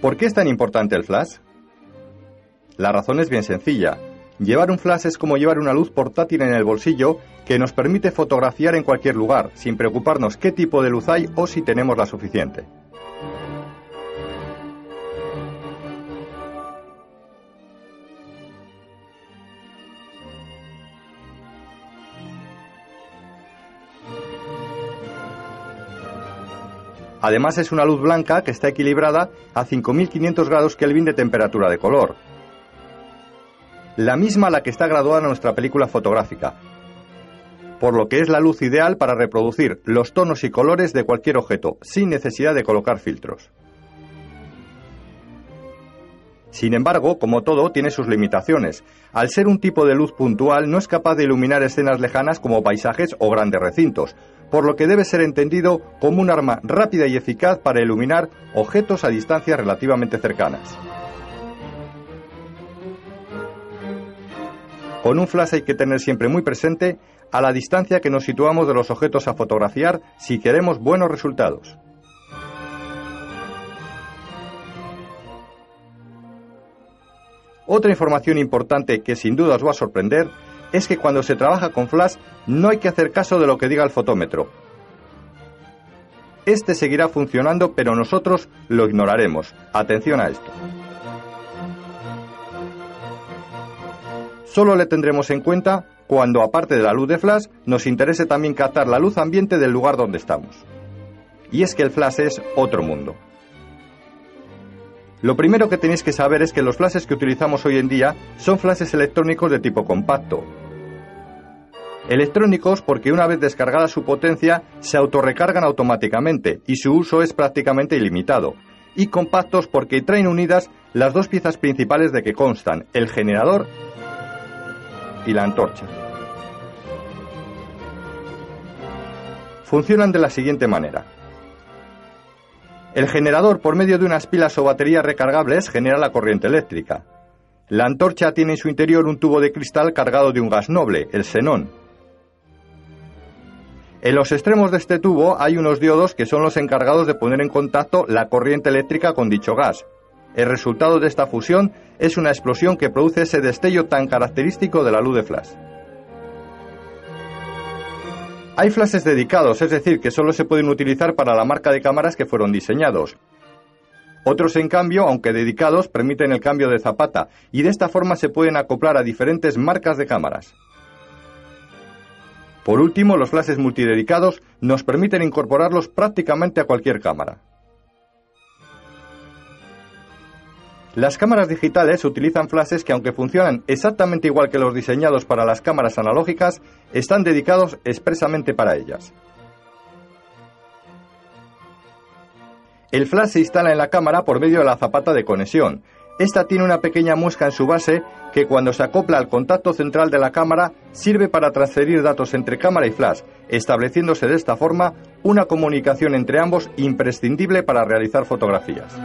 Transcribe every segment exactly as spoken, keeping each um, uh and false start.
¿Por qué es tan importante el flash? La razón es bien sencilla. Llevar un flash es como llevar una luz portátil en el bolsillo que nos permite fotografiar en cualquier lugar, sin preocuparnos qué tipo de luz hay o si tenemos la suficiente. Además es una luz blanca que está equilibrada a cinco mil quinientos grados Kelvin de temperatura de color. La misma a la que está graduada en nuestra película fotográfica, por lo que es la luz ideal para reproducir los tonos y colores de cualquier objeto, sin necesidad de colocar filtros. Sin embargo, como todo, tiene sus limitaciones. Al ser un tipo de luz puntual, no es capaz de iluminar escenas lejanas como paisajes o grandes recintos, por lo que debe ser entendido como un arma rápida y eficaz para iluminar objetos a distancias relativamente cercanas. Con un flash hay que tener siempre muy presente a la distancia que nos situamos de los objetos a fotografiar si queremos buenos resultados. Otra información importante que sin duda os va a sorprender es que cuando se trabaja con flash no hay que hacer caso de lo que diga el fotómetro. Este seguirá funcionando, pero nosotros lo ignoraremos. Atención a esto. Solo le tendremos en cuenta cuando, aparte de la luz de flash, nos interese también captar la luz ambiente del lugar donde estamos. Y es que el flash es otro mundo. Lo primero que tenéis que saber es que los flashes que utilizamos hoy en día son flashes electrónicos de tipo compacto. Electrónicos porque una vez descargada su potencia se autorrecargan automáticamente y su uso es prácticamente ilimitado. Y compactos porque traen unidas las dos piezas principales de que constan, el generador y la antorcha. Funcionan de la siguiente manera. El generador, por medio de unas pilas o baterías recargables, genera la corriente eléctrica. La antorcha tiene en su interior un tubo de cristal cargado de un gas noble, el xenón. En los extremos de este tubo hay unos diodos que son los encargados de poner en contacto la corriente eléctrica con dicho gas. El resultado de esta fusión es una explosión que produce ese destello tan característico de la luz de flash. Hay flashes dedicados, es decir, que solo se pueden utilizar para la marca de cámaras que fueron diseñados. Otros, en cambio, aunque dedicados, permiten el cambio de zapata y de esta forma se pueden acoplar a diferentes marcas de cámaras. Por último, los flashes multidedicados nos permiten incorporarlos prácticamente a cualquier cámara. Las cámaras digitales utilizan flashes que, aunque funcionan exactamente igual que los diseñados para las cámaras analógicas, están dedicados expresamente para ellas. El flash se instala en la cámara por medio de la zapata de conexión. Esta tiene una pequeña muesca en su base que, cuando se acopla al contacto central de la cámara, sirve para transferir datos entre cámara y flash, estableciéndose de esta forma una comunicación entre ambos imprescindible para realizar fotografías.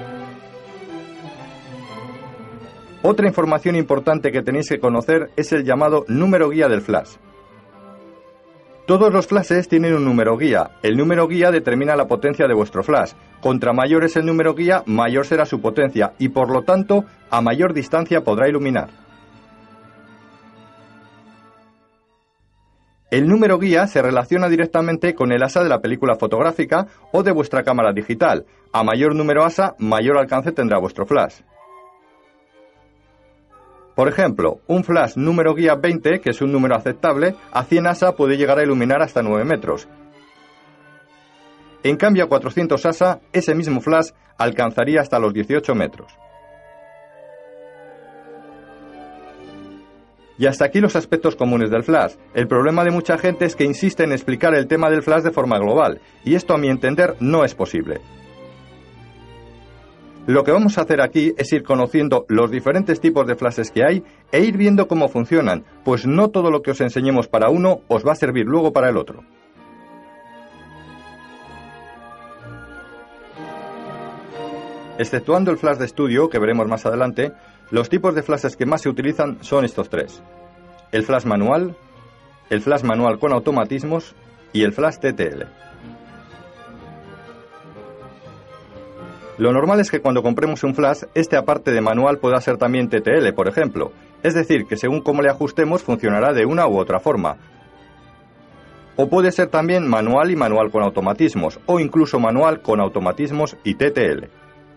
Otra información importante que tenéis que conocer es el llamado número guía del flash. Todos los flashes tienen un número guía. El número guía determina la potencia de vuestro flash. Contra mayor es el número guía, mayor será su potencia y, por lo tanto, a mayor distancia podrá iluminar. El número guía se relaciona directamente con el asa de la película fotográfica o de vuestra cámara digital. A mayor número asa, mayor alcance tendrá vuestro flash. Por ejemplo, un flash número guía veinte, que es un número aceptable, a cien asa puede llegar a iluminar hasta nueve metros. En cambio, a cuatrocientos asa, ese mismo flash alcanzaría hasta los dieciocho metros. Y hasta aquí los aspectos comunes del flash. El problema de mucha gente es que insiste en explicar el tema del flash de forma global, y esto, a mi entender, no es posible. Lo que vamos a hacer aquí es ir conociendo los diferentes tipos de flashes que hay e ir viendo cómo funcionan, pues no todo lo que os enseñemos para uno os va a servir luego para el otro. Exceptuando el flash de estudio, que veremos más adelante, los tipos de flashes que más se utilizan son estos tres: el flash manual, el flash manual con automatismos y el flash T T L. Lo normal es que cuando compremos un flash, este aparte de manual pueda ser también T T L, por ejemplo. Es decir, que según cómo le ajustemos funcionará de una u otra forma. O puede ser también manual y manual con automatismos, o incluso manual con automatismos y T T L.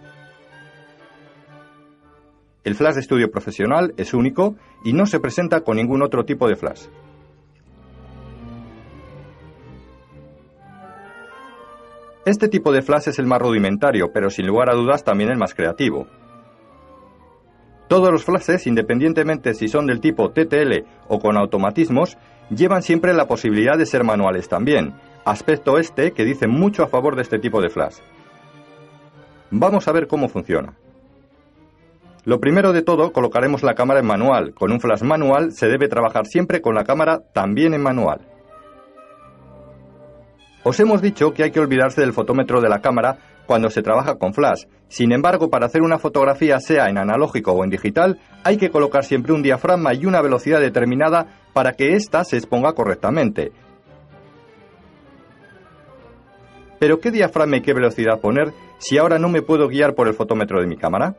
El flash de estudio profesional es único y no se presenta con ningún otro tipo de flash. Este tipo de flash es el más rudimentario, pero sin lugar a dudas también el más creativo. Todos los flashes, independientemente si son del tipo T T L o con automatismos, llevan siempre la posibilidad de ser manuales también, aspecto este que dice mucho a favor de este tipo de flash. Vamos a ver cómo funciona. Lo primero de todo, colocaremos la cámara en manual. Con un flash manual se debe trabajar siempre con la cámara también en manual. Os hemos dicho que hay que olvidarse del fotómetro de la cámara cuando se trabaja con flash. Sin embargo, para hacer una fotografía, sea en analógico o en digital, hay que colocar siempre un diafragma y una velocidad determinada para que ésta se exponga correctamente. ¿Pero qué diafragma y qué velocidad poner si ahora no me puedo guiar por el fotómetro de mi cámara?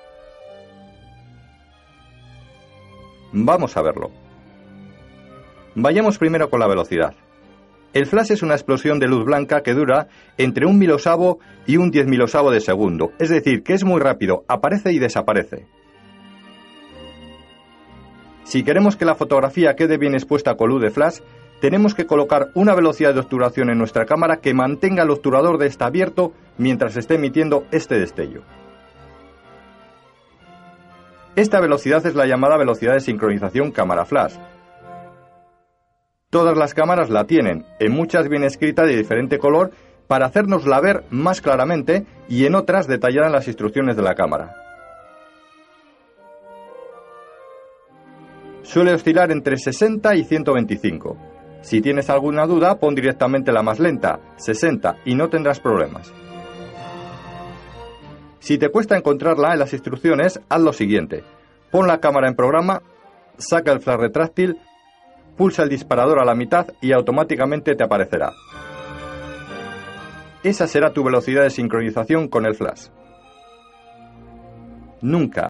Vamos a verlo. Vayamos primero con la velocidad. El flash es una explosión de luz blanca que dura entre un milosavo y un diez milosavo de segundo, es decir, que es muy rápido, aparece y desaparece. Si queremos que la fotografía quede bien expuesta con luz de flash, tenemos que colocar una velocidad de obturación en nuestra cámara que mantenga el obturador de esta abierto mientras esté emitiendo este destello. Esta velocidad es la llamada velocidad de sincronización cámara flash. Todas las cámaras la tienen, en muchas viene escrita de diferente color para hacérnosla ver más claramente y en otras detallada en las instrucciones de la cámara. Suele oscilar entre sesenta y ciento veinticinco. Si tienes alguna duda, pon directamente la más lenta, sesenta, y no tendrás problemas. Si te cuesta encontrarla en las instrucciones, haz lo siguiente. Pon la cámara en programa, saca el flash retráctil, pulsa el disparador a la mitad y automáticamente te aparecerá. Esa será tu velocidad de sincronización con el flash. Nunca,